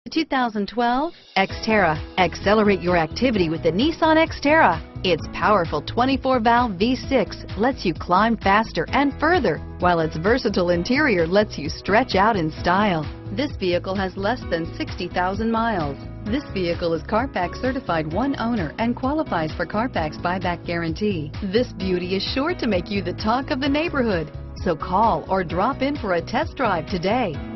2012 Xterra. Accelerate your activity with the Nissan Xterra. Its powerful 24-valve V6 lets you climb faster and further, while its versatile interior lets you stretch out in style. This vehicle has less than 60,000 miles. This vehicle is Carfax certified one owner and qualifies for Carfax buyback guarantee. This beauty is sure to make you the talk of the neighborhood. So call or drop in for a test drive today.